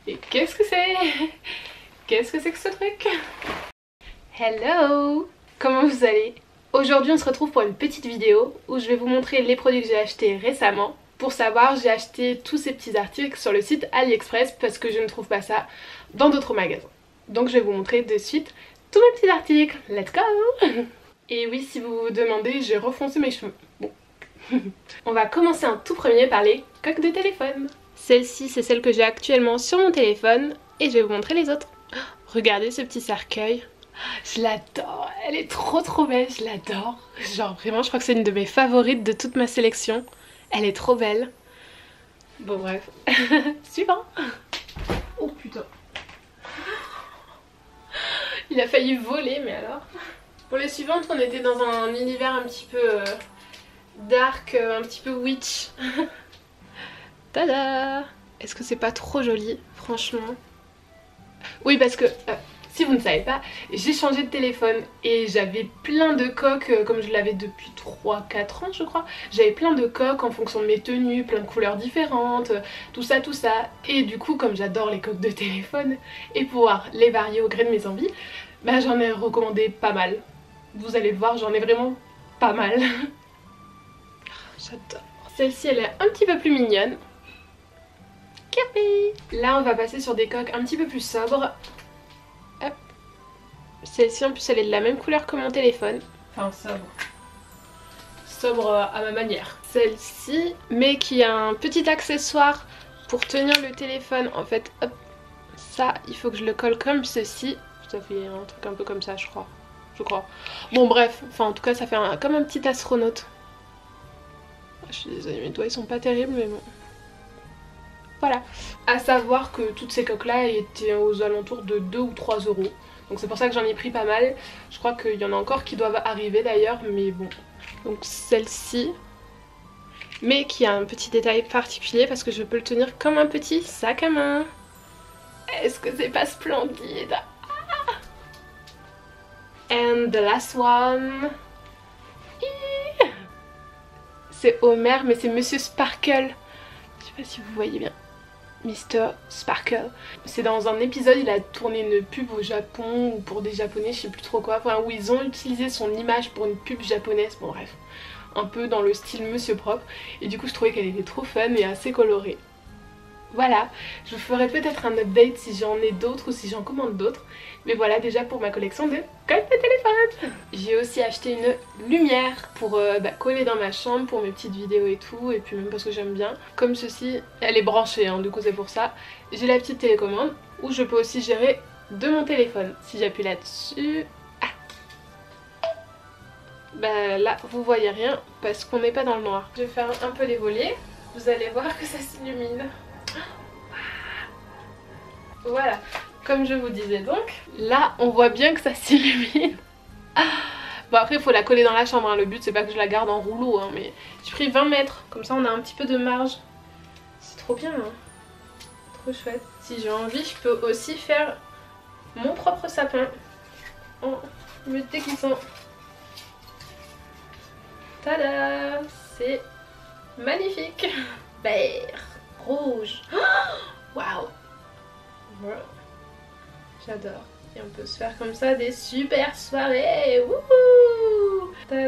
Et qu'est-ce que c'est? Qu'est-ce que c'est que ce truc? Hello! Comment vous allez? Aujourd'hui on se retrouve pour une petite vidéo où je vais vous montrer les produits que j'ai achetés récemment. Pour savoir, j'ai acheté tous ces petits articles sur le site AliExpress parce que je ne trouve pas ça dans d'autres magasins. Donc je vais vous montrer de suite tous mes petits articles. Let's go! Et oui, si vous vous demandez, j'ai refoncé mes cheveux. Bon. On va commencer en tout premier par les coques de téléphone. Celle-ci, c'est celle que j'ai actuellement sur mon téléphone et je vais vous montrer les autres. Regardez ce petit cercueil. Je l'adore, elle est trop belle, je l'adore. Genre vraiment, je crois que c'est une de mes favorites de toute ma sélection. Elle est trop belle. Bon bref. Suivant. Oh putain. Il a failli voler, mais alors. Pour les suivantes, on était dans un univers un petit peu dark, un petit peu witch. Tada! Est-ce que c'est pas trop joli, franchement? Oui, parce que, si vous ne savez pas, j'ai changé de téléphone et j'avais plein de coques, comme je l'avais depuis 3-4 ans je crois. J'avais plein de coques en fonction de mes tenues, plein de couleurs différentes, tout ça. Et du coup, comme j'adore les coques de téléphone et pouvoir les varier au gré de mes envies, bah j'en ai recommandé pas mal. Vous allez voir, j'en ai vraiment pas mal. J'adore. Celle-ci, elle est un petit peu plus mignonne. Là on va passer sur des coques un petit peu plus sobres. Hop. Celle-ci en plus elle est de la même couleur que mon téléphone. Enfin sobre. Sobre à ma manière. Celle-ci, mais qui a un petit accessoire pour tenir le téléphone. En fait, hop, ça il faut que je le colle comme ceci. Ça fait un truc un peu comme ça je crois. Bon bref, enfin en tout cas ça fait comme un petit astronaute. Je suis désolée, mes doigts ils sont pas terribles mais bon. Voilà. À savoir que toutes ces coques là étaient aux alentours de 2 ou 3 euros. Donc c'est pour ça que j'en ai pris pas mal. Je crois qu'il y en a encore qui doivent arriver d'ailleurs, mais bon. Donc celle-ci, mais qui a un petit détail particulier parce que je peux le tenir comme un petit sac à main. Est-ce que c'est pas splendide? Ah! And the last one. C'est Homer, mais c'est Monsieur Sparkle. Je sais pas si vous voyez bien. Mr. Sparkle. C'est dans un épisode, il a tourné une pub au Japon ou pour des japonais, je sais plus trop quoi, enfin où ils ont utilisé son image pour une pub japonaise, bon bref, un peu dans le style Monsieur Propre, et du coup je trouvais qu'elle était trop fun et assez colorée. Voilà, je vous ferai peut-être un update si j'en ai d'autres ou si j'en commande d'autres, mais voilà déjà pour ma collection de coques de téléphone. J'ai aussi acheté une lumière pour coller dans ma chambre pour mes petites vidéos et tout, et puis même parce que j'aime bien. Comme ceci, elle est branchée hein, du coup c'est pour ça. J'ai la petite télécommande où je peux aussi gérer de mon téléphone. Si j'appuie là-dessus... Ah. Bah là vous voyez rien parce qu'on n'est pas dans le noir. Je vais faire un peu les volets, vous allez voir que ça s'illumine. Voilà, comme je vous disais donc, là on voit bien que ça s'illumine. Bon après il faut la coller dans la chambre, hein. Le but c'est pas que je la garde en rouleau, hein, mais j'ai pris 20 mètres, comme ça on a un petit peu de marge. C'est trop bien, hein. Trop chouette. Si j'ai envie je peux aussi faire mon propre sapin en me déguisant. Tada! C'est magnifique. Vert, rouge. Waouh! Voilà. J'adore. Et on peut se faire comme ça des super soirées. Wouhou!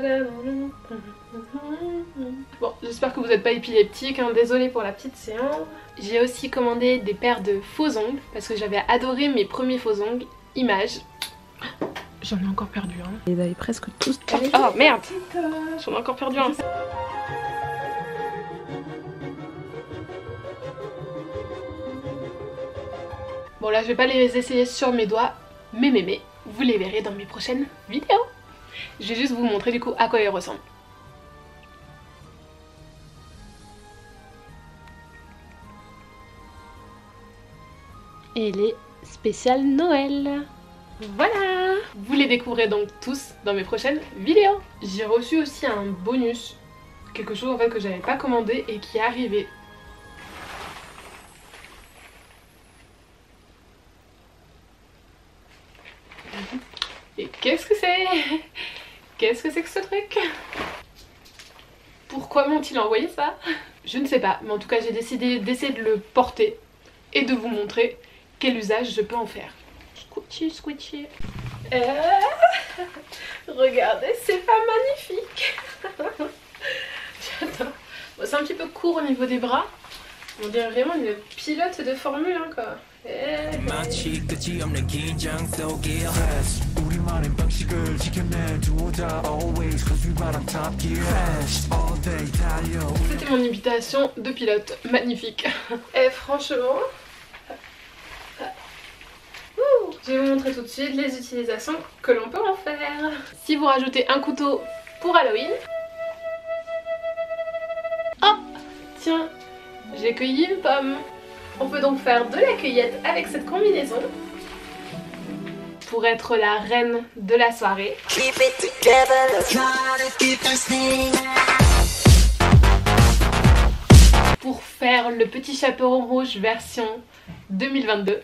Bon, j'espère que vous n'êtes pas épileptique, hein. Désolée pour la petite séance. J'ai aussi commandé des paires de faux ongles parce que j'avais adoré mes premiers faux ongles Image. J'en ai encore perdu un. Ils avaient presque tous. Oh merde! J'en ai encore perdu un. Bon là je vais pas les essayer sur mes doigts, mais vous les verrez dans mes prochaines vidéos. Je vais juste vous montrer du coup à quoi ils ressemblent. Et les spéciales Noël. Voilà! Vous les découvrez donc tous dans mes prochaines vidéos. J'ai reçu aussi un bonus, quelque chose en fait que j'avais pas commandé et qui est arrivé. Et qu'est-ce que c'est? Qu'est-ce que c'est que ce truc? Pourquoi m'ont-ils envoyé ça? Je ne sais pas, mais en tout cas j'ai décidé d'essayer de le porter et de vous montrer quel usage je peux en faire. Squishy, squishy. Regardez, c'est pas magnifique. J'adore. Bon, c'est un petit peu court au niveau des bras. On dirait vraiment une pilote de Formule 1 quoi. C'était mon imitation de pilote, magnifique. Et franchement, je vais vous montrer tout de suite les utilisations que l'on peut en faire. Si vous rajoutez un couteau pour Halloween... Oh tiens, j'ai cueilli une pomme. On peut donc faire de la cueillette avec cette combinaison pour être la reine de la soirée. Pour faire le petit chaperon rouge version 2022.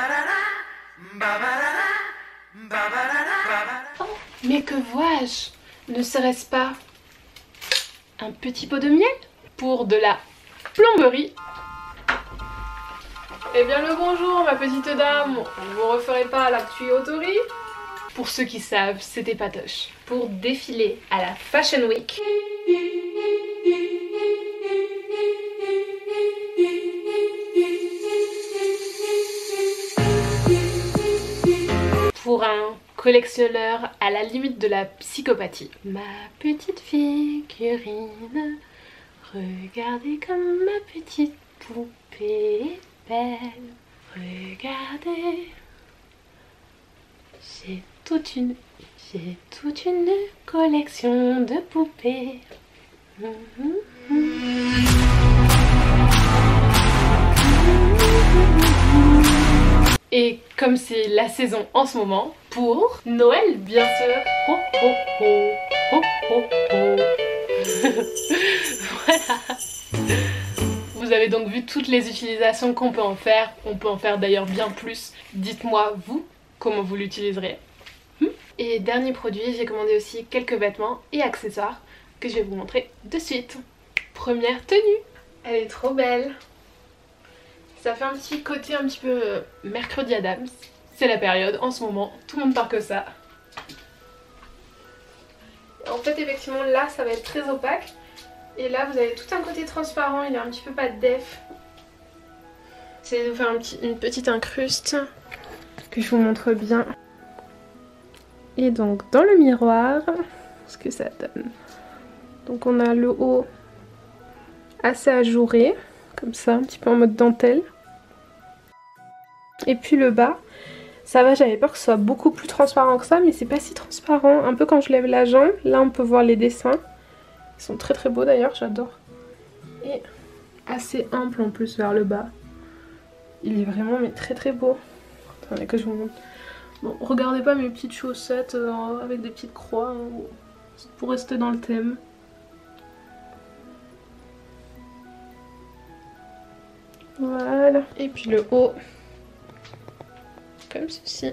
Oh, mais que vois-je? Ne serait-ce pas un petit pot de miel pour de la plomberie? Eh bien le bonjour ma petite dame, vous referez pas la tuyauterie? Pour ceux qui savent, c'était Patoche. Pour défiler à la Fashion Week. Pour un collectionneur à la limite de la psychopathie. Ma petite figurine, regardez comme ma petite poupée est belle. Regardez, j'ai toute une collection de poupées. Et comme c'est la saison en ce moment, pour Noël bien sûr. Oh oh oh, oh oh oh. Voilà. Vous avez donc vu toutes les utilisations qu'on peut en faire. On peut en faire d'ailleurs bien plus. Dites-moi vous comment vous l'utiliserez. Et dernier produit, j'ai commandé aussi quelques vêtements et accessoires que je vais vous montrer de suite. Première tenue. Elle est trop belle. Ça fait un petit côté un petit peu mercredi Addams. C'est la période en ce moment, tout le monde parle que ça. En fait effectivement là ça va être très opaque. Et là vous avez tout un côté transparent, il est un petit peu pas def. J'essaie de vous faire une petite incruste que je vous montre bien. Et donc dans le miroir, ce que ça donne. Donc on a le haut assez ajouré, comme ça, un petit peu en mode dentelle. Et puis le bas, ça va, j'avais peur que ce soit beaucoup plus transparent que ça, mais c'est pas si transparent. Un peu quand je lève la jambe, là on peut voir les dessins. Ils sont très très beaux d'ailleurs, j'adore. Et assez ample en plus vers le bas. Il est vraiment mais très très beau. Attendez que je vous montre. Bon, regardez pas mes petites chaussettes avec des petites croix, hein, pour rester dans le thème. Voilà. Et puis le haut, comme ceci.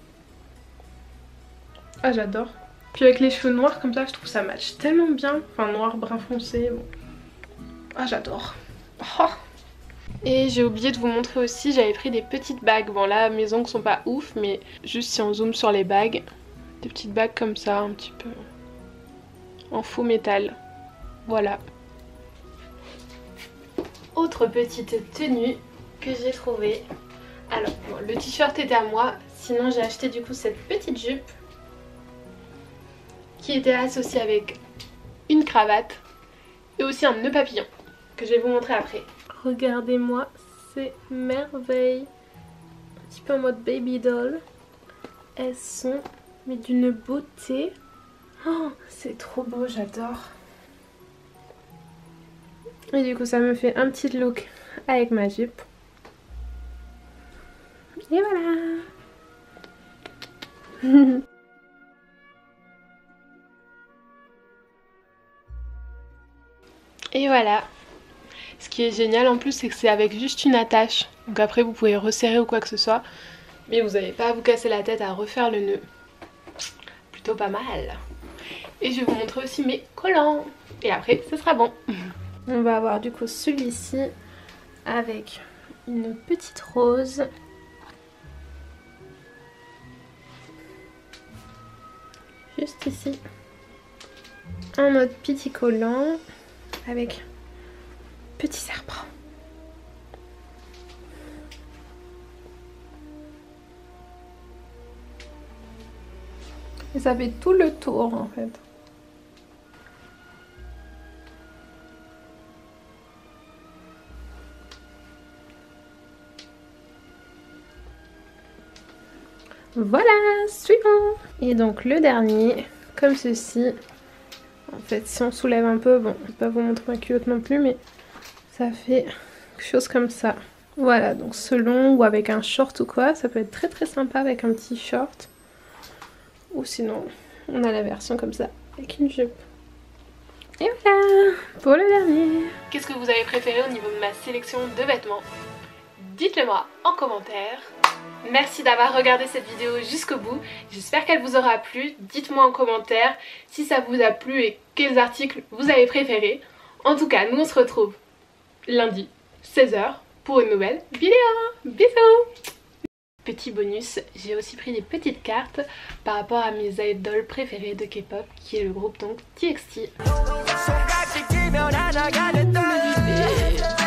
Ah j'adore. Puis avec les cheveux noirs comme ça, je trouve ça match tellement bien. Enfin noir, brun foncé. Bon. Ah j'adore. Oh. Et j'ai oublié de vous montrer aussi, j'avais pris des petites bagues. Bon là mes ongles sont pas ouf, mais juste si on zoome sur les bagues, des petites bagues comme ça, un petit peu en faux métal. Voilà. Autre petite tenue que j'ai trouvée. Alors bon, le t-shirt était à moi, sinon j'ai acheté du coup cette petite jupe qui était associée avec une cravate et aussi un nœud papillon que je vais vous montrer après. Regardez-moi ces merveilles, un petit peu en mode baby doll. Elles sont mais d'une beauté. Oh, c'est trop beau, j'adore. Et du coup ça me fait un petit look avec ma jupe. Et voilà. Et voilà. Ce qui est génial en plus c'est que c'est avec juste une attache. Donc après vous pouvez resserrer ou quoi que ce soit. Mais vous n'avez pas à vous casser la tête à refaire le nœud. Plutôt pas mal. Et je vais vous montrer aussi mes collants. Et après ce sera bon. On va avoir du coup celui-ci avec une petite rose. Juste ici. Un autre petit collant avec petit serpent. Et ça fait tout le tour en fait. Voilà, suivant. Et donc le dernier, comme ceci. En fait, si on soulève un peu, bon, je vais pas vous montrer ma culotte non plus, mais ça fait quelque chose comme ça. Voilà, donc selon ou avec un short ou quoi, ça peut être très très sympa avec un petit short. Ou sinon, on a la version comme ça, avec une jupe. Et voilà, pour le dernier. Qu'est-ce que vous avez préféré au niveau de ma sélection de vêtements? Dites-le moi en commentaire. Merci d'avoir regardé cette vidéo jusqu'au bout. J'espère qu'elle vous aura plu. Dites-moi en commentaire si ça vous a plu et quels articles vous avez préférés. En tout cas, nous on se retrouve lundi, 16 h, pour une nouvelle vidéo. Bisous! Petit bonus, j'ai aussi pris des petites cartes par rapport à mes idoles préférées de K-pop, qui est le groupe donc TXT.